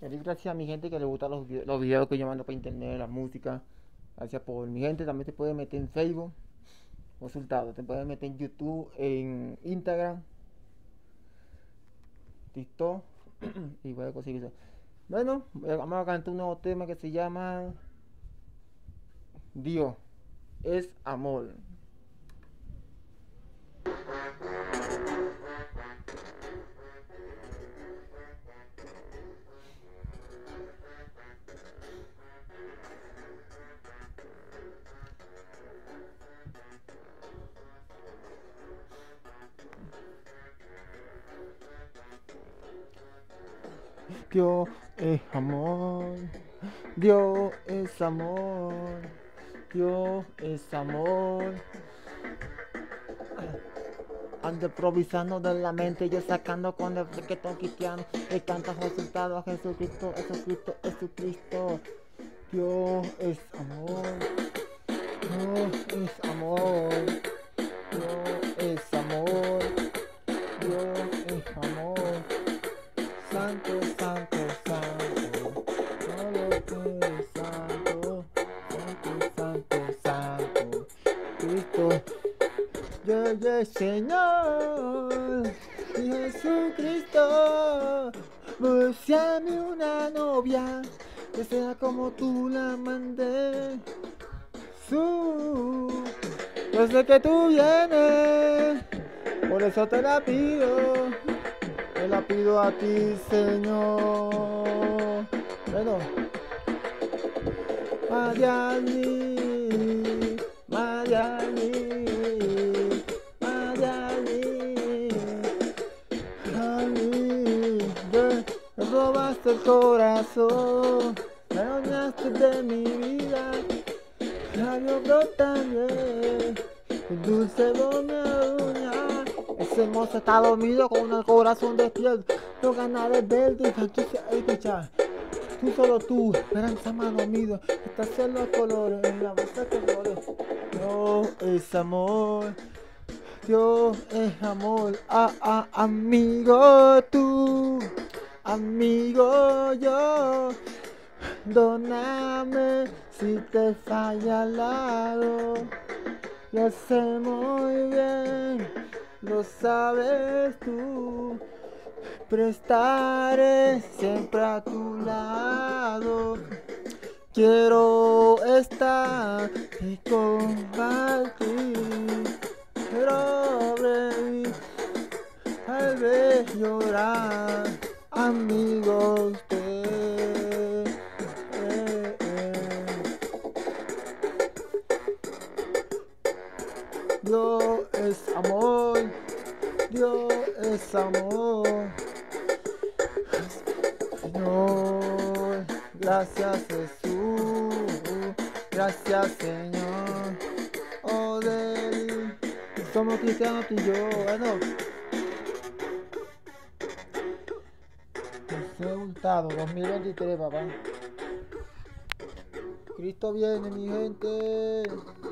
Gracias a mi gente que le gustan los videos que yo mando para internet, la música. Gracias por mi gente. También te puedes meter en Facebook. Resultado. Te puedes meter en YouTube, en Instagram, TikTok y voy a conseguir eso. Bueno, vamos a cantar un nuevo tema que se llama Dios es amor. Dios es amor. Dios es amor. Dios es amor. Ando improvisando de la mente, yo sacando con el reggaetón cristiano. Le canta resultado a Jesucristo, Jesucristo, Jesucristo. Dios es amor. Dios es amor. Dios es amor. Dios es amor. Santo, santo, santo. Todo que es santo. Santo, santo, santo. Cristo. Yo, Señor, y Jesucristo, búscame una novia que sea como tú la mandé. Yo sé que tú vienes, por eso te la pido a ti, Señor. Bueno, Mariani, Mariani. Me robaste el corazón, me dañaste de mi vida, radio también, el dulce uña. Ese mozo está dormido con el corazón despierto, no ganas de verte, escuchar. Tú solo tú, esperanza más dormido, estás en los colores, en la bolsa de colores. Dios es amor, Dios es amor, amigo tú. Amigo yo, perdóname si te falla al lado. Lo sé muy bien, lo sabes tú. Pero estaré siempre a tu lado. Quiero estar y compartir. Pero baby, al ver llorar. Amigo usted, Dios es amor, Dios es amor. Señor, gracias Jesús, gracias Señor. Oh, somos cristianos tú y yo, bueno. Resultado 2023, papá. Cristo viene, mi gente.